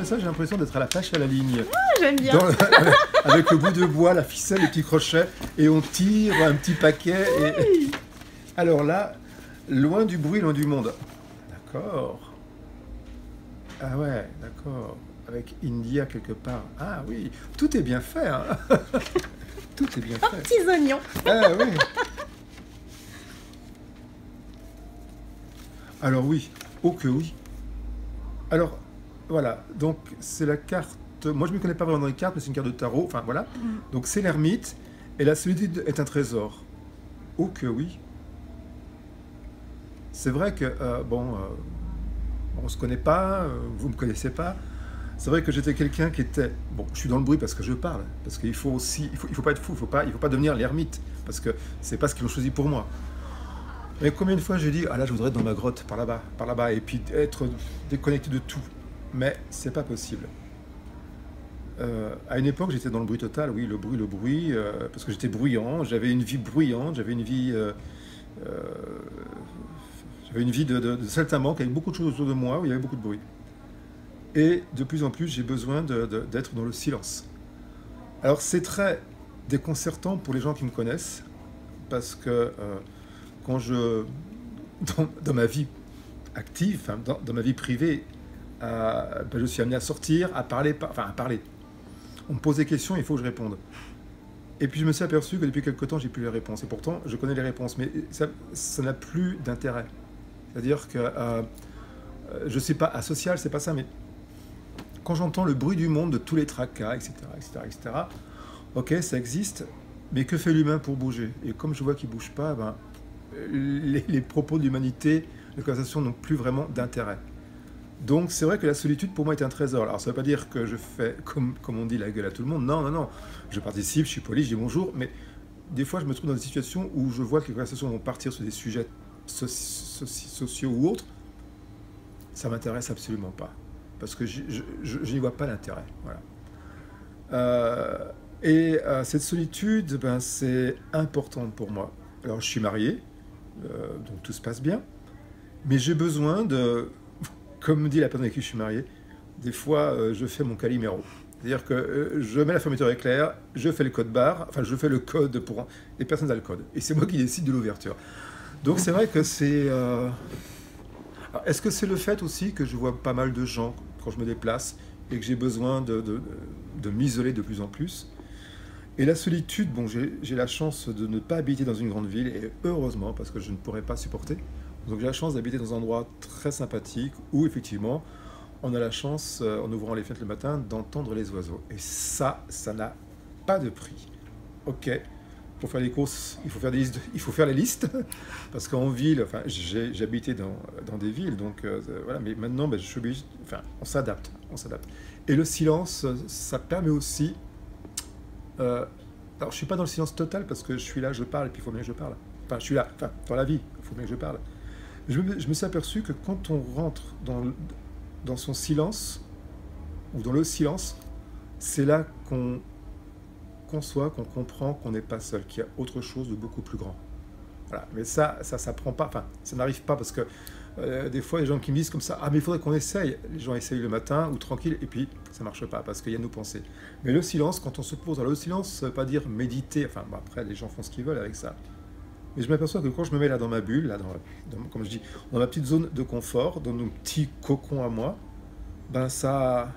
fais ça, j'ai l'impression d'être à la pêche à la ligne. Ah, j'aime bien. Avec le bout de bois, la ficelle, les petits crochets, et on tire un petit paquet. Et... Alors là, loin du bruit, loin du monde. D'accord. Ah ouais, d'accord. Avec India quelque part. Ah oui, tout est bien fait. Hein. Tout est bien fait. Petits oignons. Ah oui. Alors oui, oh que oui. Alors, voilà, donc c'est la carte... Moi, je ne me connais pas vraiment dans les cartes, mais c'est une carte de tarot, enfin voilà. Donc c'est l'ermite, et la solitude est un trésor. Oh que oui. C'est vrai que, on ne se connaît pas, vous ne me connaissez pas. C'est vrai que j'étais quelqu'un qui était... Bon, je suis dans le bruit parce que je parle, parce qu'il faut aussi... Il faut pas être fou, il faut pas devenir l'ermite, parce que c'est pas ce qu'ils ont choisi pour moi. Mais combien de fois j'ai dit, ah là, je voudrais être dans ma grotte, par là-bas, et puis être déconnecté de tout. Mais c'est pas possible. À une époque, j'étais dans le bruit total, oui, le bruit, parce que j'étais bruyant, j'avais une vie bruyante, j'avais une vie de saltimbanque avec beaucoup de choses autour de moi, où il y avait beaucoup de bruit. Et de plus en plus, j'ai besoin d'être dans le silence. Alors c'est très déconcertant pour les gens qui me connaissent, parce que quand dans ma vie active, enfin, dans ma vie privée, je suis amené à sortir, à parler. On me pose des questions, il faut que je réponde. Et puis je me suis aperçu que depuis quelque temps, j'ai plus les réponses. Et pourtant, je connais les réponses, mais ça n'a plus d'intérêt. C'est-à-dire que je ne suis pas asocial, c'est pas ça, mais quand j'entends le bruit du monde, de tous les tracas, etc., ok, ça existe, mais que fait l'humain pour bouger? Et comme je vois qu'il ne bouge pas, ben, les propos de l'humanité, les conversations n'ont plus vraiment d'intérêt. Donc c'est vrai que la solitude pour moi est un trésor. Alors ça ne veut pas dire que je fais, comme on dit, la gueule à tout le monde. Non, non, non. Je participe, je suis poli, je dis bonjour, mais des fois je me trouve dans des situations où je vois que les conversations vont partir sur des sujets sociaux ou autres. Ça ne m'intéresse absolument pas. Parce que je n'y vois pas l'intérêt. Voilà. Cette solitude, ben, c'est important pour moi. Alors je suis marié, donc tout se passe bien, mais j'ai besoin de, comme dit la personne avec qui je suis marié, des fois je fais mon Calimero. C'est-à-dire que je mets la fermeture éclair, je fais le code barre, enfin je fais le code pour... Et personne n'a le code. Et c'est moi qui décide de l'ouverture. Donc c'est vrai que c'est... Est-ce que c'est le fait aussi que je vois pas mal de gens quand je me déplace et que j'ai besoin de m'isoler de plus en plus? Et la solitude, bon, j'ai la chance de ne pas habiter dans une grande ville, et heureusement, parce que je ne pourrais pas supporter. Donc j'ai la chance d'habiter dans un endroit très sympathique, où effectivement, on a la chance, en ouvrant les fenêtres le matin, d'entendre les oiseaux. Et ça n'a pas de prix. Ok, pour faire les courses, il faut faire les listes, parce qu'en ville, enfin, j'ai habité dans des villes, donc voilà, mais maintenant, ben, je suis obligé, enfin, on s'adapte. Et le silence, ça permet aussi... alors, je ne suis pas dans le silence total parce que je suis là, je parle, et puis il faut bien que je parle. Enfin, je suis là, enfin, dans la vie, il faut bien que je parle. Je me suis aperçu que quand on rentre dans son silence, ou dans le silence, c'est là qu'on conçoit, qu'on comprend qu'on n'est pas seul, qu'il y a autre chose de beaucoup plus grand. Voilà. Mais ça prend pas, enfin, ça n'arrive pas parce que des fois, les gens qui me disent comme ça, ah mais il faudrait qu'on essaye. Les gens essayent le matin ou tranquille, et puis ça marche pas parce qu'il y a nos pensées. Mais le silence, quand on se pose dans le silence, ça veut pas dire méditer. Enfin, bon, après, les gens font ce qu'ils veulent avec ça. Mais je m'aperçois que quand je me mets là dans ma bulle, là, comme je dis, dans ma petite zone de confort, dans mon petit cocon à moi, ben ça,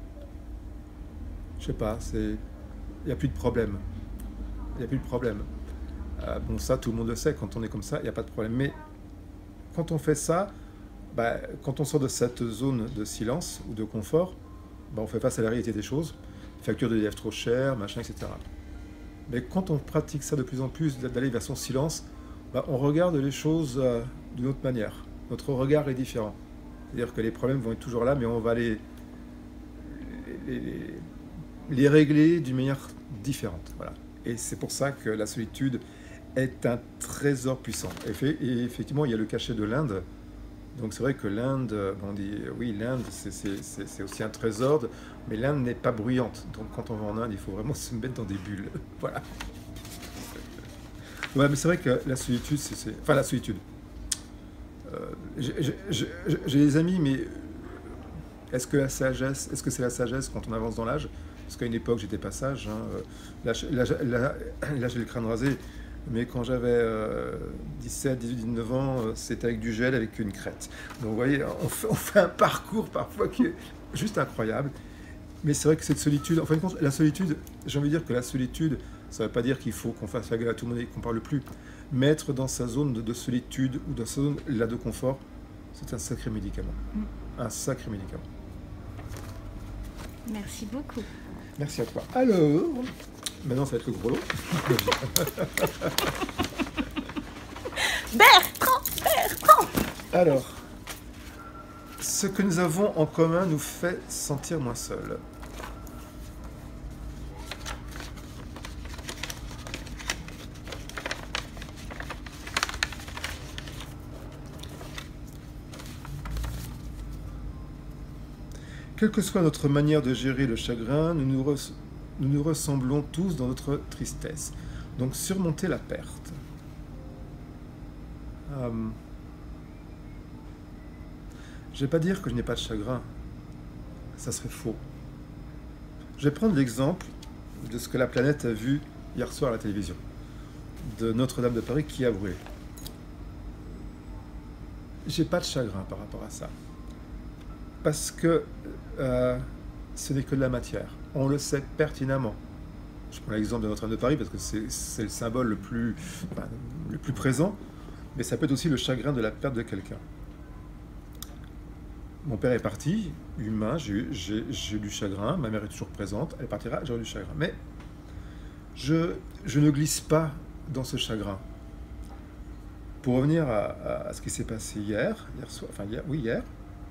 je sais pas, il n'y a plus de problème. Il n'y a plus de problème. Bon, ça, tout le monde le sait, quand on est comme ça, il n'y a pas de problème. Mais quand on fait ça, bah, quand on sort de cette zone de silence ou de confort, bah, on fait face à la réalité des choses, facture de l'EDF trop chère, machin, etc. Mais quand on pratique ça de plus en plus, d'aller vers son silence, bah, on regarde les choses d'une autre manière. Notre regard est différent. C'est-à-dire que les problèmes vont être toujours là, mais on va les régler d'une manière différente. Voilà. Et c'est pour ça que la solitude est un trésor puissant. Et effectivement, il y a le cachet de l'Inde. Donc c'est vrai que l'Inde, on dit oui, l'Inde c'est aussi un trésor, mais l'Inde n'est pas bruyante. Donc quand on va en Inde, il faut vraiment se mettre dans des bulles. Voilà. Ouais, mais c'est vrai que la solitude, enfin la solitude. J'ai des amis, mais Est-ce que c'est la sagesse quand on avance dans l'âge? Parce qu'à une époque, j'étais pas sage. Hein. Là, j'ai le crâne rasé. Mais quand j'avais 17, 18, 19 ans, c'était avec du gel, avec une crête. Donc vous voyez, on fait un parcours parfois qui est juste incroyable. Mais c'est vrai que cette solitude, en fin de compte, la solitude, j'ai envie de dire que la solitude, ça ne veut pas dire qu'il faut qu'on fasse la gueule à tout le monde et qu'on ne parle plus. Mais être dans sa zone de solitude ou dans sa zone là de confort, c'est un sacré médicament. Un sacré médicament. Merci beaucoup. Merci à toi. Alors, maintenant ça va être le gros lot. Bertrand. Alors, ce que nous avons en commun nous fait sentir moins seuls. Quelle que soit notre manière de gérer le chagrin, nous nous ressemblons tous dans notre tristesse. Donc surmonter la perte. Je ne vais pas dire que je n'ai pas de chagrin. Ça serait faux. Je vais prendre l'exemple de ce que la planète a vu hier soir à la télévision. De Notre-Dame de Paris qui a brûlé. J'ai pas de chagrin par rapport à ça. Parce que ce n'est que de la matière. On le sait pertinemment. Je prends l'exemple de Notre-Dame de Paris parce que c'est le symbole le plus présent, mais ça peut être aussi le chagrin de la perte de quelqu'un. Mon père est parti, humain, j'ai eu du chagrin, ma mère est toujours présente, elle partira, j'ai eu du chagrin. Mais je ne glisse pas dans ce chagrin. Pour revenir à ce qui s'est passé hier soir, enfin hier,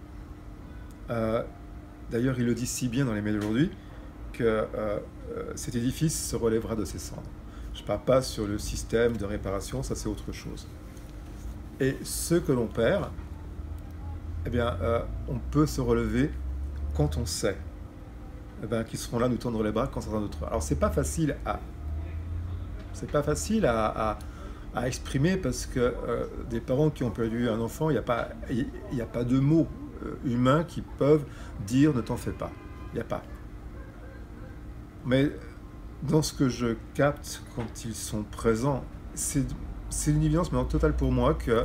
d'ailleurs, il le dit si bien dans les mails d'aujourd'hui que cet édifice se relèvera de ses cendres. Je ne parle pas sur le système de réparation, ça c'est autre chose. Et ceux que l'on perd, eh bien, on peut se relever quand on sait qu'ils seront là nous tendre les bras quand ça sera notre heure. Alors c'est pas facile à exprimer parce que des parents qui ont perdu un enfant, il n'y a pas de mots humains qui peuvent dire ne t'en fais pas. Il n'y a pas. Mais dans ce que je capte quand ils sont présents, c'est une évidence mais totale pour moi que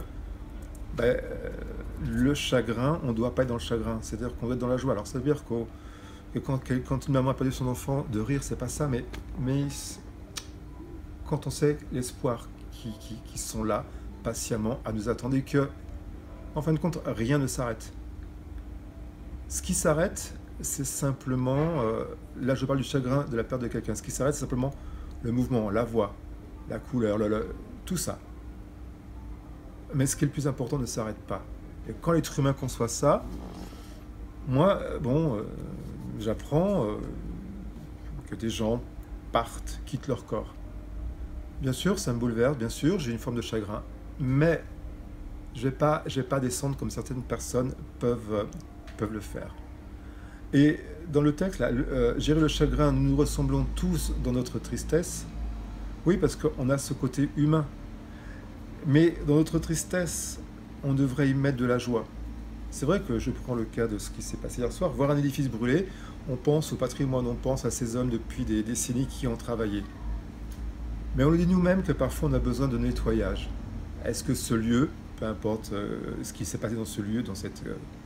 le chagrin, on ne doit pas être dans le chagrin, c'est-à-dire qu'on doit être dans la joie. Alors ça veut dire que quand une maman a perdu son enfant, de rire, c'est pas ça, mais quand on sait l'espoir qui sont là, patiemment, à nous attendre, et que, en fin de compte, rien ne s'arrête. Ce qui s'arrête, c'est simplement, là je parle du chagrin de la perte de quelqu'un, ce qui s'arrête, c'est simplement le mouvement, la voix, la couleur, tout ça. Mais ce qui est le plus important ne s'arrête pas. Et quand l'être humain conçoit ça, moi, j'apprends que des gens partent, quittent leur corps. Bien sûr, ça me bouleverse, bien sûr, j'ai une forme de chagrin, mais je vais pas descendre comme certaines personnes peuvent le faire. Et dans le texte, là, gérer le chagrin, nous nous ressemblons tous dans notre tristesse. Oui, parce qu'on a ce côté humain. Mais dans notre tristesse, on devrait y mettre de la joie. C'est vrai que je prends le cas de ce qui s'est passé hier soir. Voir un édifice brûlé, on pense au patrimoine, on pense à ces hommes depuis des décennies qui ont travaillé. Mais on le dit nous-mêmes que parfois on a besoin de nettoyage. Est-ce que ce lieu, peu importe ce qui s'est passé dans ce lieu, dans cette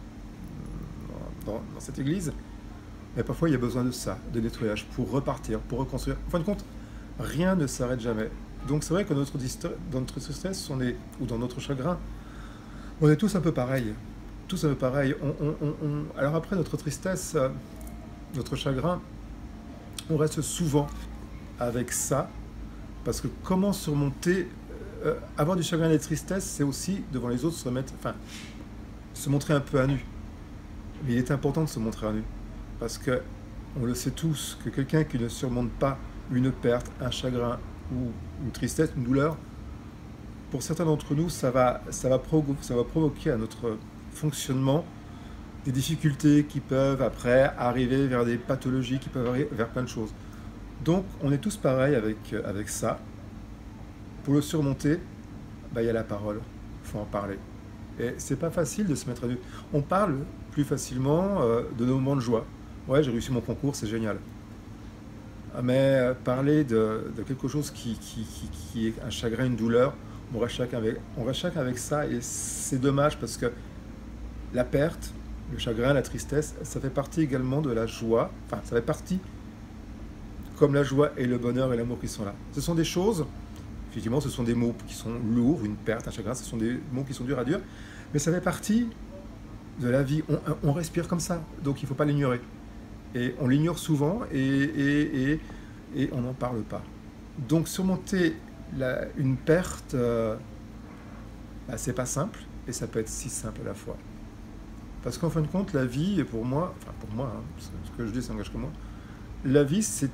église, mais parfois il y a besoin de ça, de nettoyage, pour repartir, pour reconstruire. En fin de compte, rien ne s'arrête jamais. Donc c'est vrai que dans notre tristesse, ou dans notre chagrin, on est tous un peu pareils. Tous un peu pareils. Alors après notre tristesse, notre chagrin, on reste souvent avec ça, parce que comment surmonter, avoir du chagrin et de tristesse, c'est aussi devant les autres se montrer un peu à nu. Mais il est important de se montrer à nu, parce que on le sait tous, que quelqu'un qui ne surmonte pas une perte, un chagrin ou une tristesse, une douleur, pour certains d'entre nous, ça va provoquer à notre fonctionnement des difficultés qui peuvent après arriver vers des pathologies, qui peuvent arriver vers plein de choses. Donc on est tous pareils avec ça. Pour le surmonter, il y a la parole, il faut en parler. Et c'est pas facile de se mettre à nu. On parle plus facilement de nos moments de joie. Ouais, j'ai réussi mon concours, c'est génial. Mais parler de quelque chose qui est un chagrin, une douleur, on reste chacun avec ça et c'est dommage parce que la perte, le chagrin, la tristesse, ça fait partie également de la joie, enfin ça fait partie comme la joie et le bonheur et l'amour qui sont là. Ce sont des choses, effectivement ce sont des mots qui sont lourds, une perte, un chagrin, ce sont des mots qui sont durs à dire, mais ça fait partie de la vie, on respire comme ça, donc il ne faut pas l'ignorer. Et on l'ignore souvent et on n'en parle pas. Donc surmonter une perte, c'est pas simple et ça peut être si simple à la fois. Parce qu'en fin de compte, la vie, et pour moi, hein, ce que je dis, ça n'engage que moi, la vie, c'est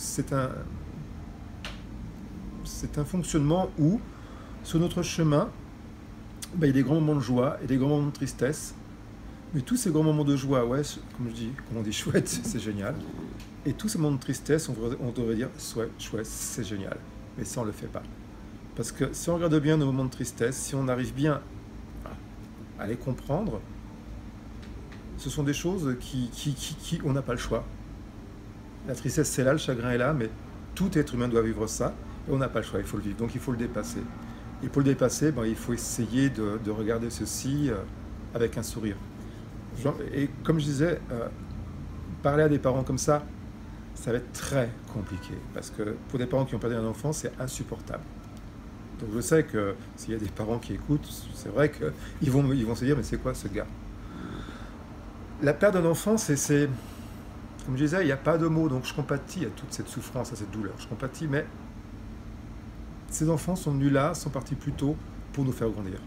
un fonctionnement où, sur notre chemin, il y a des grands moments de joie et des grands moments de tristesse. Mais tous ces grands moments de joie, ouais, comme on dit, chouette, c'est génial. Et tous ces moments de tristesse, on devrait dire, chouette, c'est génial. Mais ça, on ne le fait pas. Parce que si on regarde bien nos moments de tristesse, si on arrive bien à les comprendre, ce sont des choses on n'a pas le choix. La tristesse, c'est là, le chagrin est là, mais tout être humain doit vivre ça, et on n'a pas le choix, il faut le vivre. Donc il faut le dépasser. Et pour le dépasser, il faut essayer de regarder ceci avec un sourire. Et comme je disais, parler à des parents comme ça va être très compliqué. Parce que pour des parents qui ont perdu un enfant, c'est insupportable. Donc je sais que s'il y a des parents qui écoutent, c'est vrai qu'ils vont se dire, mais c'est quoi ce gars? La perte d'un enfant, c'est comme je disais, il n'y a pas de mots, donc je compatis à toute cette souffrance, à cette douleur. Je compatis, mais ces enfants sont venus là, sont partis plus tôt pour nous faire grandir.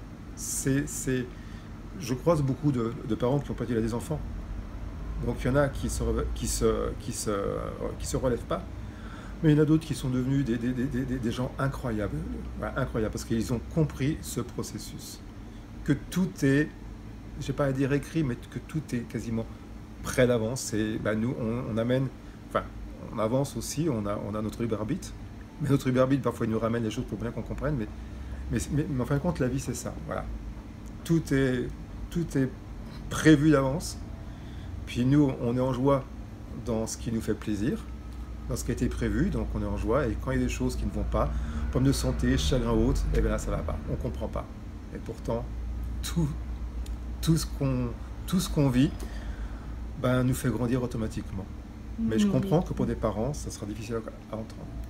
Je croise beaucoup de parents qui ont perdu des enfants. Donc il y en a qui se relèvent pas, mais il y en a d'autres qui sont devenus des gens incroyables, incroyables, parce qu'ils ont compris ce processus. Que tout est, je ne vais pas dire écrit, mais que tout est quasiment près d'avance. Et nous, on avance aussi, on a notre libre arbitre. Mais notre libre arbitre, parfois, il nous ramène des choses pour bien qu'on comprenne. Mais en fin de compte, la vie, c'est ça. Voilà. Tout est prévu d'avance. Puis nous, on est en joie dans ce qui nous fait plaisir, dans ce qui a été prévu. Donc on est en joie. Et quand il y a des choses qui ne vont pas, problème de santé, chagrin ou autre, et bien là, ça ne va pas. On ne comprend pas. Et pourtant, tout ce qu'on vit nous fait grandir automatiquement. Mais je comprends que pour des parents, ça sera difficile à entendre.